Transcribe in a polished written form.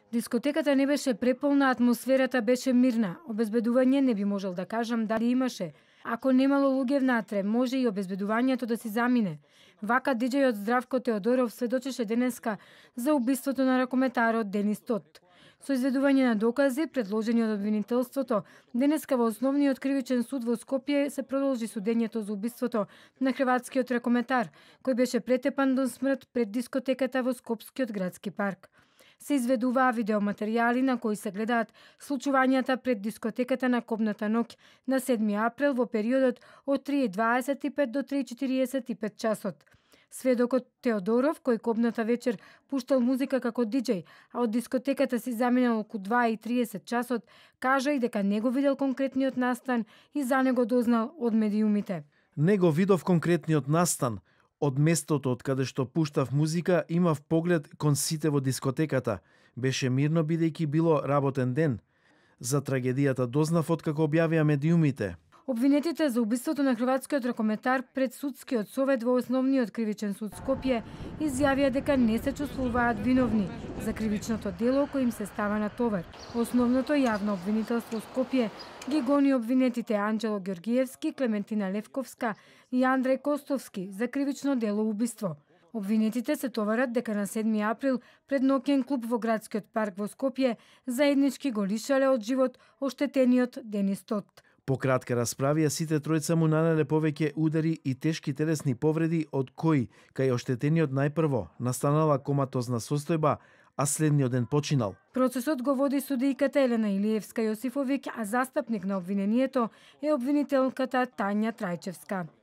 Дискотеката не беше преполна, атмосферата беше мирна. Обезбедување не би можел да кажам дали имаше. Ако немало луѓе внатре, може и обезбедувањето да си замине. Вака диџејот Здравко Теодоров сведочеше денеска за убиството на ракометарот Денис Тот. Со изведување на докази, предложени од обвинителството, денеска во Основниот кривичен суд во Скопје се продолжи судењето за убиството на хрватскиот ракометар, кој беше претепан до смрт пред дискотеката во Скопскиот градски парк. Се изведуваа видеоматеријали на кои се гледаат случувањата пред дискотеката на Кобната ноќ на 7 април во периодот од 3:25 до 3:45 часот. Сведокот Теодоров, кој Кобната вечер пуштал музика како диџеј, а од дискотеката си заминал околу 2:30 часот, кажа и дека не го видел конкретниот настан и за него дознал од медиумите. Не го видов конкретниот настан. Од местото од каде што пуштав музика, имав поглед кон сите во дискотеката. Беше мирно бидејќи било работен ден. За трагедијата дознав откако објавија медиумите. Обвинетите за убиството на хрватскиот ракометар пред судскиот совет во Основниот кривичен суд Скопје изјавија дека не се чувствуваат виновни за кривичното дело кој им се става на товар. Основното јавно обвинителство Скопје ги гони обвинетите Анџело Ѓоргиевски, Клементина Левковска и Андреј Костовски за кривично дело убиство. Обвинетите се товарат дека на 7 април пред ноќен клуб во градскиот парк во Скопје заеднички го лишале од живот оштетениот Денис Тот. По кратка расправија, сите тројца му нанеле повеќе удари и тешки телесни повреди, од кои кај оштетениот најпрво настанала коматозна состојба, а следниот ден починал. Процесот го води судијката Елена Илиевска Јосифовиќ, а застапник на обвинението е обвинителката Тања Трајчевска.